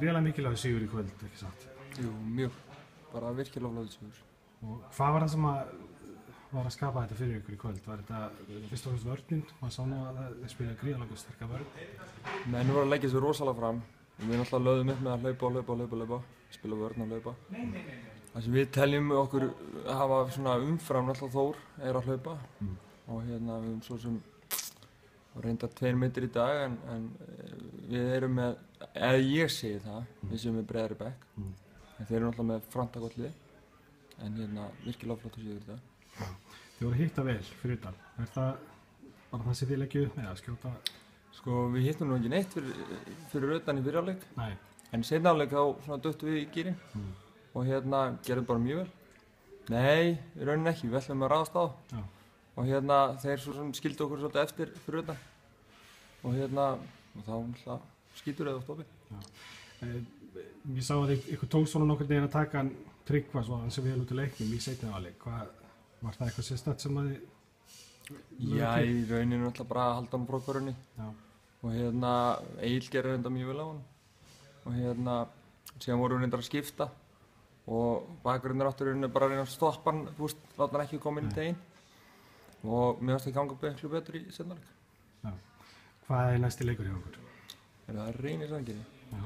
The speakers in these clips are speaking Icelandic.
gríðarlega mikilvægur sigur í kvöld, ekki satt? Jú, mjög. Bara virkilega flottur sigur. Og hvað var það sem var að skapa þetta fyrir ykkur í kvöld? Var þetta fyrst og fremst vörnin? Maður sá nú að það spilaði gríðarlega sterka vörn. Menn voru að leggja sér rosalega fram. Við náttúrulega lögðum upp með að hlaupa. Spila vörn og hlaupa. Það sem við teljum okkur hafa svona umfram náttúrulega Þór er að hlaupa. Og við höfum svo sem reyndar 2 metri í dag en við erum með, eða ég segi það, við séum með breiðari bekk. En þeir eru náttúrulega með framtak lið. En virkilega flottur sigur í dag. Þið voru hitta vel fyrir utan. Er það bara það sem þið leggjum upp með að skjóta? Sko við hittum nú ekki neitt fyrir utan í fyrri hálfleik. Nei. En seinni hálfleik þá duttum við í gírinn. Og gerðum bara mjög vel. Nei, í rauninni ekki, við ætlum að ráðast á. Já. Og þeir svo sem skildu okkur svolítið eftir fyrir utan. Og þá náttúrulega skýtur eða stoppið. Ég sá að ykkur tókst svona nokkurn veginn að taka hann Tryggva svo hann sem vel út í leiknum í seinni hálfleik. Var það eitthvað sérstakt sem að þið? Já, í rauninni náttúrulega bara að halda hann frá körunni. Já. Og Egill gerir þetta mjög vel á hann. Og síðan vorum við reyndar að skipta. Og bakgrunnar áttur bara að reyna að stoppa hann, þú veist, láta hann ekki koma inn í teginn. Og mér finnst það ganga miklu betur í seinni hálfleik. Já. Hvað er næsti leikur hjá okkur? Það er Reynir Sandgerði.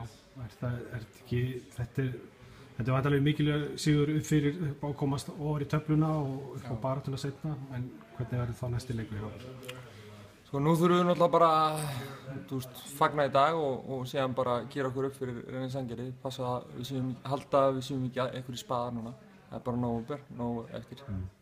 Já, þetta var alveg mikilvæg sigur upp fyrir að komast ofar í töfluna og upp á baráttuna seinna, en hvernig verður þá næsti leikur hjá okkur? Sko nú þurfum við náttúrulega bara fagna í dag og síðan bara gera okkur upp fyrir Reynir Sandgerði, passa að við séum ekki eitthvað í spaðar núna. Það er bara nóg eftir.